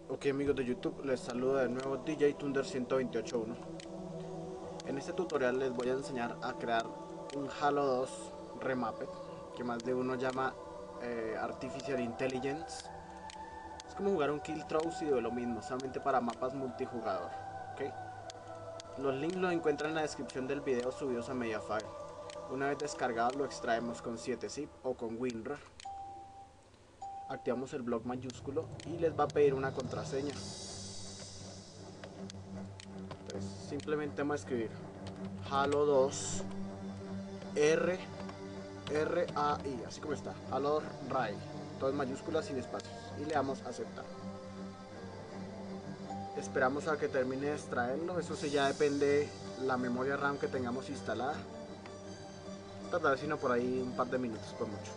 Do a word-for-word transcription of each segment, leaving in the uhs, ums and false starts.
Ok, amigos de YouTube, les saluda de nuevo D J Thunder ciento veintiocho punto uno. En este tutorial les voy a enseñar a crear un Halo dos Remapped, que más de uno llama eh, Artificial Intelligence. Es como jugar un Kill Throws y de lo mismo, solamente para mapas multijugador. ¿Okay? Los links los encuentran en la descripción del video subidos a Mediafire. Una vez descargado lo extraemos con siete zip o con WinRAR. Activamos el bloc mayúsculo y les va a pedir una contraseña. Entonces simplemente vamos a escribir Halo dos R R A I, así como está, Halo Rai, todas mayúsculas sin espacios, y le damos a aceptar. Esperamos a que termine de extraerlo, eso sí ya depende la memoria RAM que tengamos instalada. Tardará sino por ahí un par de minutos por mucho.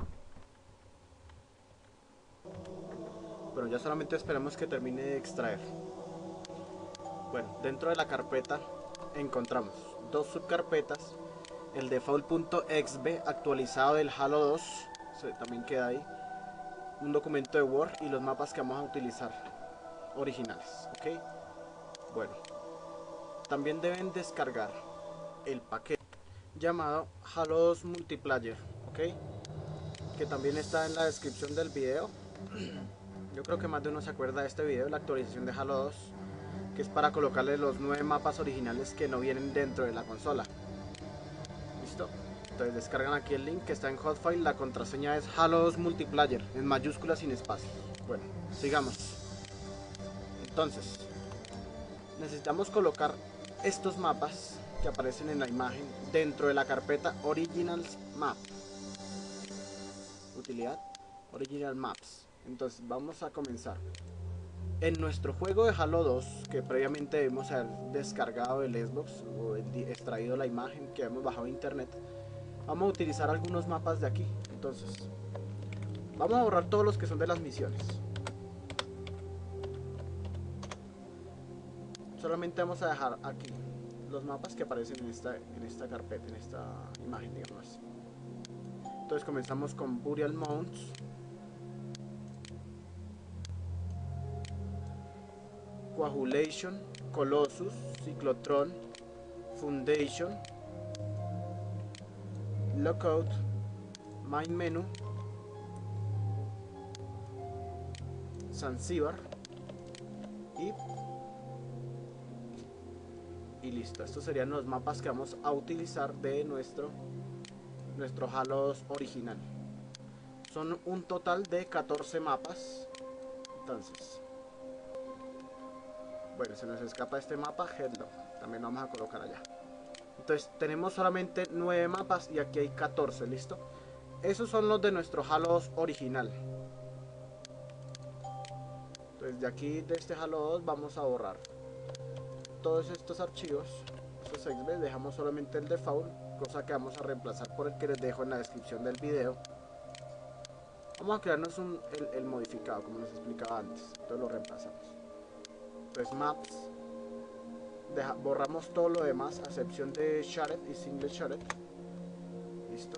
Bueno, ya solamente esperamos que termine de extraer. Bueno, dentro de la carpeta encontramos dos subcarpetas, el default.exb actualizado del Halo dos, también queda ahí, un documento de Word y los mapas que vamos a utilizar originales. Ok, bueno, también deben descargar el paquete llamado Halo dos Multiplayer, ok, que también está en la descripción del video. Yo creo que más de uno se acuerda de este video, la actualización de Halo dos, que es para colocarle los nueve mapas originales que no vienen dentro de la consola. ¿Listo? Entonces descargan aquí el link que está en Hotfile. La contraseña es Halo dos Multiplayer, en mayúsculas sin espacio. Bueno, sigamos. Entonces, necesitamos colocar estos mapas que aparecen en la imagen dentro de la carpeta Originals Map. Utilidad Original Maps. Entonces vamos a comenzar. En nuestro juego de Halo dos, que previamente debemos haber descargado el Xbox o extraído la imagen que hemos bajado de internet, vamos a utilizar algunos mapas de aquí. Entonces vamos a borrar todos los que son de las misiones. Solamente vamos a dejar aquí los mapas que aparecen en esta, en esta carpeta, en esta imagen, digamos. Entonces comenzamos con Burial Mounts, Coagulation, Colossus, Cyclotron, Foundation, Lockout, Mind Menu, Zanzíbar y, y listo. Estos serían los mapas que vamos a utilizar de nuestro, nuestro Halo dos original. Son un total de catorce mapas. Entonces, bueno, se nos escapa este mapa, Headlock. También lo vamos a colocar allá. Entonces tenemos solamente nueve mapas y aquí hay catorce, ¿listo? Esos son los de nuestro Halo dos original. Entonces de aquí, de este Halo dos, vamos a borrar todos estos archivos, estos X B, dejamos solamente el default, cosa que vamos a reemplazar por el que les dejo en la descripción del video. Vamos a crearnos un, el, el modificado, como les explicaba antes, entonces lo reemplazamos. Entonces maps, deja, borramos todo lo demás, a excepción de shared y single shared. Listo.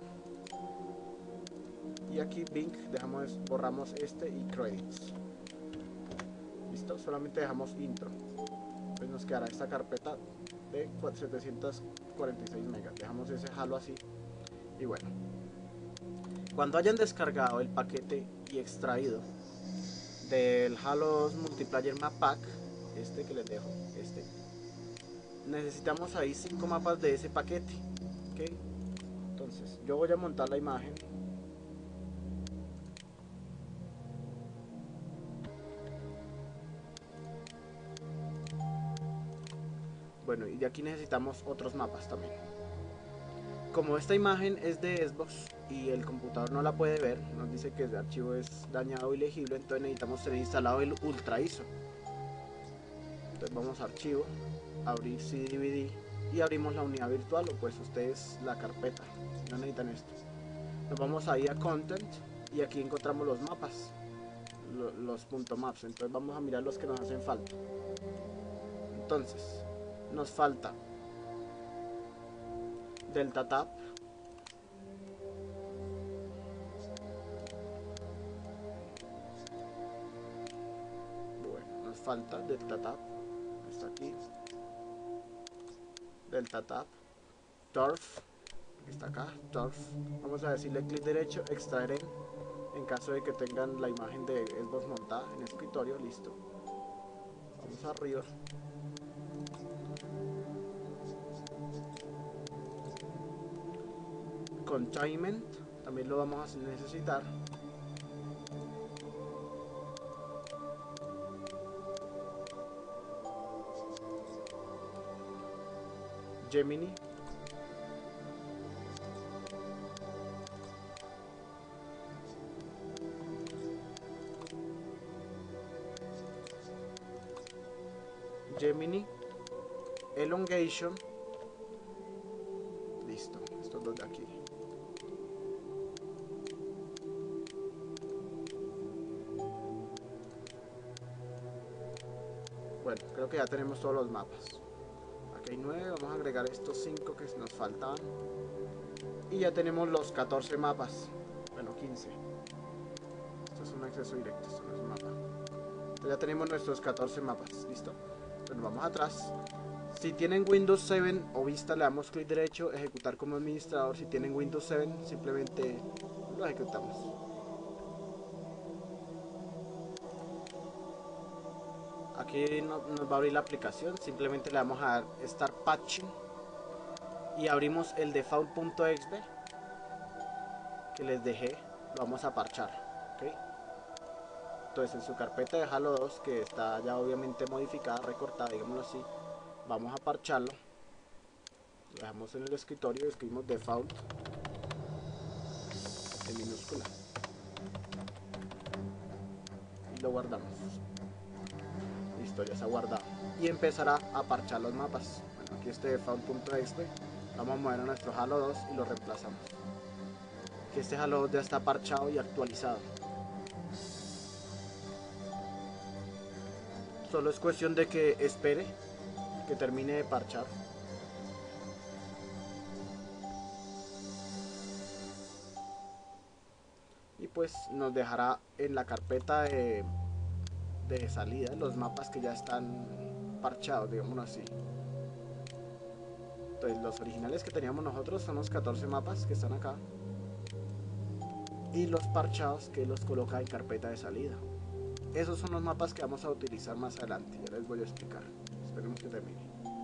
Y aquí Bing, dejamos, borramos este y credits. Listo, solamente dejamos intro. Pues nos quedará esta carpeta de setecientos cuarenta y seis megas. Dejamos ese Halo así. Y bueno, cuando hayan descargado el paquete y extraído del Halo dos Multiplayer Map Pack, este que les dejo, este, necesitamos ahí cinco mapas de ese paquete. ¿Ok? Entonces yo voy a montar la imagen. Bueno, y de aquí necesitamos otros mapas también. Como esta imagen es de Xbox y el computador no la puede ver, nos dice que el archivo es dañado o ilegible, entonces necesitamos tener instalado el Ultra I S O. Entonces vamos a archivo, abrir C D V D y abrimos la unidad virtual, o pues ustedes la carpeta, si no necesitan esto. Nos vamos ahí a Content y aquí encontramos los mapas, los .maps, entonces vamos a mirar los que nos hacen falta. Entonces nos falta Delta Tap, bueno, falta, Delta Tab, está aquí, Delta Tab, Turf, está acá, Turf. Vamos a decirle clic derecho, extraer en, en caso de que tengan la imagen de Xbox montada en escritorio, listo. Vamos arriba. Containment, también lo vamos a necesitar. Gemini. Gemini. Elongation. Listo, estos dos de aquí. Bueno, creo que ya tenemos todos los mapas. Aquí hay nueve, vamos a agregar estos cinco que nos faltaban. Y ya tenemos los catorce mapas. Bueno, quince. Esto es un acceso directo, esto no es un mapa. Entonces ya tenemos nuestros catorce mapas, ¿listo? Bueno, vamos atrás. Si tienen Windows siete o Vista, le damos clic derecho, ejecutar como administrador. Si tienen Windows siete, simplemente lo ejecutamos. Aquí nos va a abrir la aplicación, simplemente le vamos a dar Start Patching y abrimos el default.exb que les dejé, lo vamos a parchar, ¿okay? Entonces en su carpeta de Halo dos, que está ya obviamente modificada, recortada, digámoslo así, vamos a parcharlo, lo dejamos en el escritorio y escribimos default en minúscula y lo guardamos. Listo, ya se ha guardado y empezará a parchar los mapas. Bueno, aquí este default.exb, vamos a mover a nuestro Halo dos y lo reemplazamos. Aquí este Halo dos ya está parchado y actualizado. Solo es cuestión de que espere que termine de parchar. Y pues nos dejará en la carpeta de, de salida los mapas que ya están parchados, digámoslo así. Entonces los originales que teníamos nosotros son los catorce mapas que están acá. Y los parchados que los coloca en carpeta de salida. Esos son los mapas que vamos a utilizar más adelante, ya les voy a explicar. Esperemos que termine.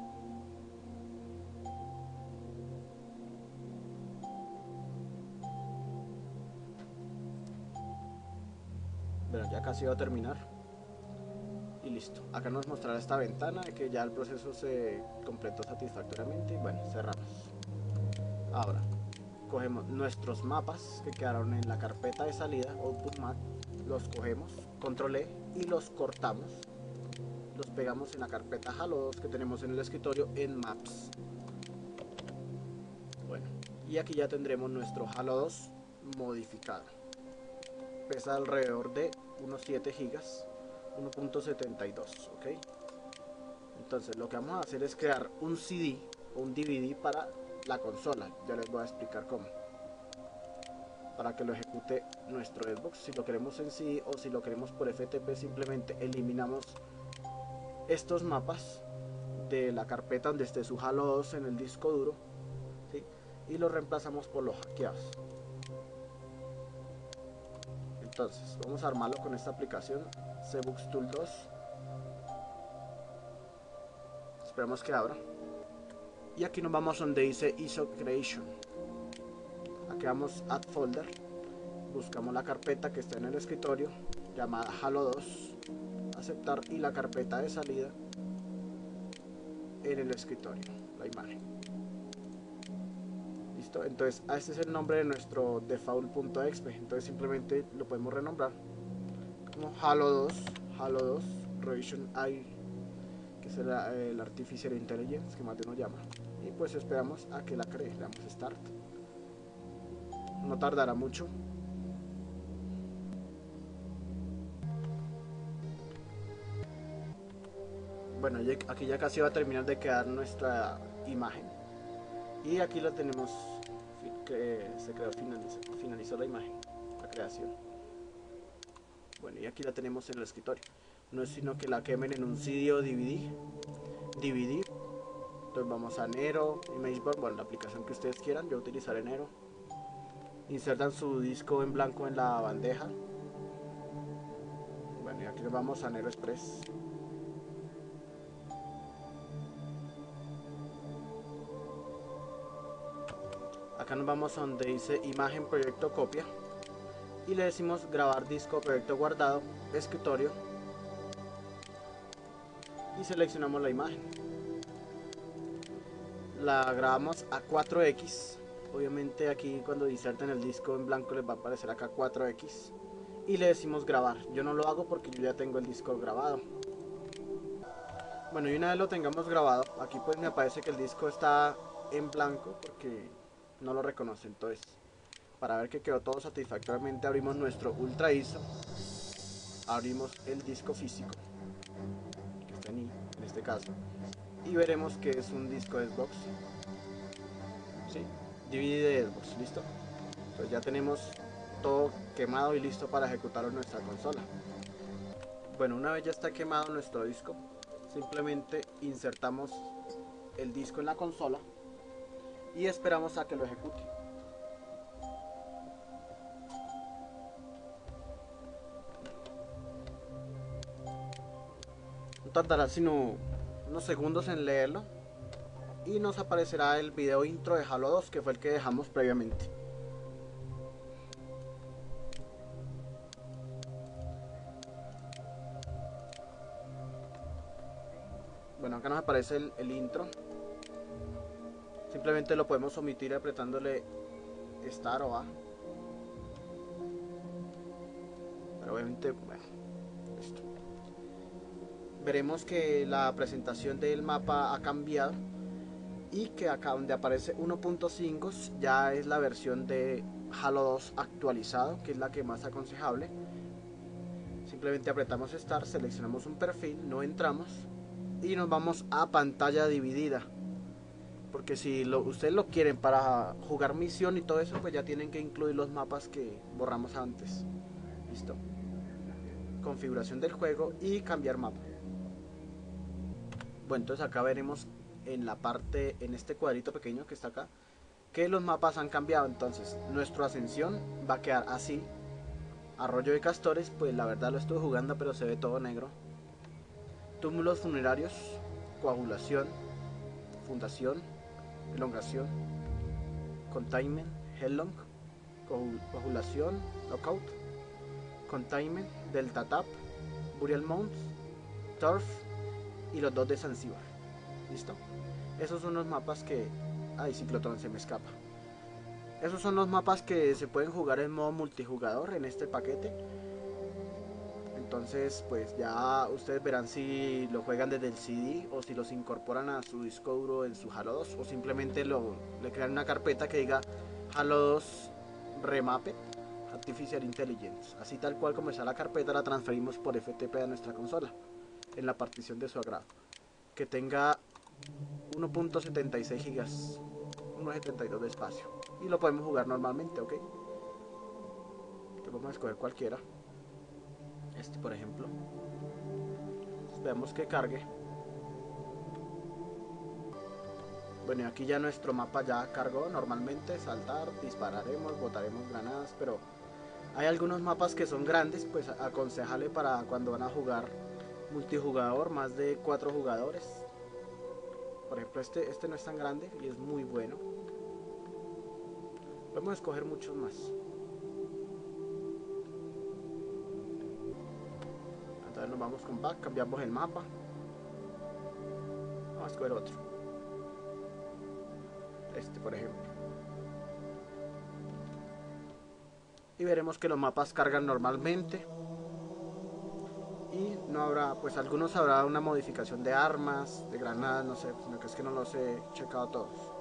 Bueno, ya casi va a terminar. Y listo. Acá nos mostrará esta ventana de que ya el proceso se completó satisfactoriamente. Y bueno, cerramos. Ahora, cogemos nuestros mapas que quedaron en la carpeta de salida, Output Map, los cogemos, control E y los cortamos. Los pegamos en la carpeta Halo dos que tenemos en el escritorio en Maps. Bueno, y aquí ya tendremos nuestro Halo dos modificado. Pesa alrededor de unos siete gigas, uno punto setenta y dos, ¿ok? Entonces lo que vamos a hacer es crear un C D o un D V D para la consola. Ya les voy a explicar cómo. Para que lo ejecute nuestro Xbox. Si lo queremos en C D o si lo queremos por F T P, simplemente eliminamos estos mapas de la carpeta donde esté su Halo dos en el disco duro, ¿sí? Y los reemplazamos por los hackeados. Entonces vamos a armarlo con esta aplicación Cbooks Tool dos. Esperamos que abra y aquí nos vamos donde dice I S O Creation. Aquí vamos Add Folder, buscamos la carpeta que está en el escritorio llamada Halo dos, aceptar, y la carpeta de salida en el escritorio, la imagen. Listo, entonces este es el nombre de nuestro default.exb. Entonces simplemente lo podemos renombrar como Halo dos, Halo dos Revision I, que es el, el Artificial Intelligence que más de uno llama. Y pues esperamos a que la cree, le damos Start. No tardará mucho. Bueno, aquí ya casi va a terminar de quedar nuestra imagen. Y aquí la tenemos, que se creó, finalizó, finalizó la imagen, la creación. Bueno, y aquí la tenemos en el escritorio. No es sino que la quemen en un C D o D V D. D V D. Entonces vamos a Nero, Imagebox, bueno, la aplicación que ustedes quieran. Yo utilizaré Nero. Insertan su disco en blanco en la bandeja. Bueno, y aquí nos vamos a Nero Express. Acá nos vamos a donde dice imagen, proyecto, copia. Y le decimos grabar disco, proyecto guardado, escritorio. Y seleccionamos la imagen. La grabamos a cuatro equis. Obviamente aquí cuando inserten el disco en blanco les va a aparecer acá cuatro equis. Y le decimos grabar. Yo no lo hago porque yo ya tengo el disco grabado. Bueno, y una vez lo tengamos grabado, aquí pues me aparece que el disco está en blanco porque no lo reconoce. Entonces, para ver que quedó todo satisfactoriamente, abrimos nuestro Ultra I S O, abrimos el disco físico, que está en, en este caso, y veremos que es un disco de Xbox. ¿Sí? D V D de Xbox, ¿listo? Entonces ya tenemos todo quemado y listo para ejecutarlo en nuestra consola. Bueno, una vez ya está quemado nuestro disco, simplemente insertamos el disco en la consola y esperamos a que lo ejecute. No tardará sino unos segundos en leerlo y nos aparecerá el video intro de Halo dos, que fue el que dejamos previamente. Bueno, acá nos aparece el, el intro. Simplemente lo podemos omitir apretándole Start o A. Pero obviamente, bueno, listo. Veremos que la presentación del mapa ha cambiado y que acá donde aparece uno punto cinco ya es la versión de Halo dos actualizado, que es la que más aconsejable. Simplemente apretamos Start, seleccionamos un perfil, no entramos y nos vamos a pantalla dividida, porque si lo, ustedes lo quieren para jugar misión y todo eso, pues ya tienen que incluir los mapas que borramos antes. Listo. Configuración del juego y cambiar mapa. Bueno, entonces acá veremos en la parte, en este cuadrito pequeño que está acá, que los mapas han cambiado. Entonces nuestra ascensión va a quedar así. Arroyo de Castores, pues la verdad lo estuve jugando, pero se ve todo negro. Túmulos funerarios, coagulación, fundación, elongación, containment, headlong, coagulación, lockout, containment, delta tap, burial mounts, turf y los dos de Zanzíbar. ¿Listo? Esos son los mapas que... Ay, Ciclotron se me escapa. Esos son los mapas que se pueden jugar en modo multijugador en este paquete. Entonces pues ya ustedes verán si lo juegan desde el C D o si los incorporan a su disco duro en su Halo dos, o simplemente lo, le crean una carpeta que diga Halo dos Remapped Artificial Intelligence. Así tal cual como está la carpeta, la transferimos por F T P a nuestra consola en la partición de su agrado, que tenga uno punto setenta y seis gigas, uno punto setenta y dos de espacio, y lo podemos jugar normalmente, ¿ok? Entonces vamos a escoger cualquiera. Este por ejemplo. Veamos que cargue. Bueno, y aquí ya nuestro mapa ya cargó normalmente. Saltar, dispararemos, botaremos granadas, pero hay algunos mapas que son grandes, pues aconsejable para cuando van a jugar multijugador, más de cuatro jugadores. Por ejemplo, este, este no es tan grande y es muy bueno. Podemos escoger muchos más. Entonces nos vamos con back, cambiamos el mapa. Vamos a escoger otro. Este por ejemplo. Y veremos que los mapas cargan normalmente. Y no habrá, pues algunos habrá una modificación de armas, de granadas, no sé, sino que es que no los he checado todos.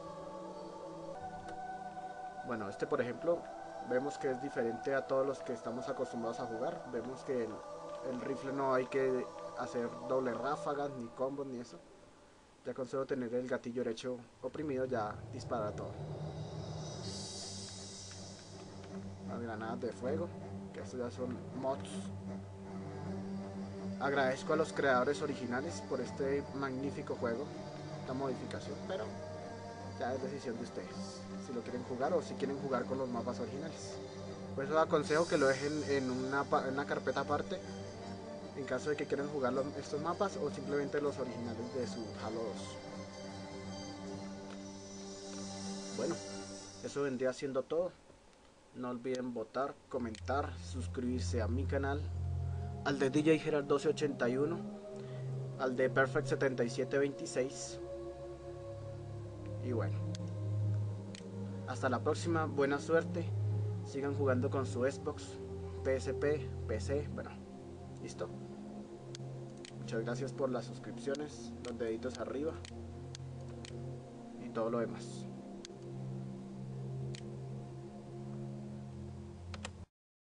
Bueno, este por ejemplo, vemos que es diferente a todos los que estamos acostumbrados a jugar. Vemos que el, el rifle no hay que hacer doble ráfagas, ni combos, ni eso. Ya con solo tener el gatillo derecho oprimido ya dispara todo. Las granadas de fuego, ok. estos ya son mods. Agradezco a los creadores originales por este magnífico juego, esta modificación, pero ya es decisión de ustedes si lo quieren jugar o si quieren jugar con los mapas originales. Por eso aconsejo que lo dejen en una, en una carpeta aparte en caso de que quieran jugar los, estos mapas o simplemente los originales de su Halo dos. Bueno, eso vendría siendo todo. No olviden votar, comentar, suscribirse a mi canal, al de D J Gerard doce ochenta y uno, al de Perfect setenta y siete veintiséis. Y bueno, hasta la próxima, buena suerte, sigan jugando con su Xbox, P S P, P C, bueno, listo. Muchas gracias por las suscripciones, los deditos arriba y todo lo demás.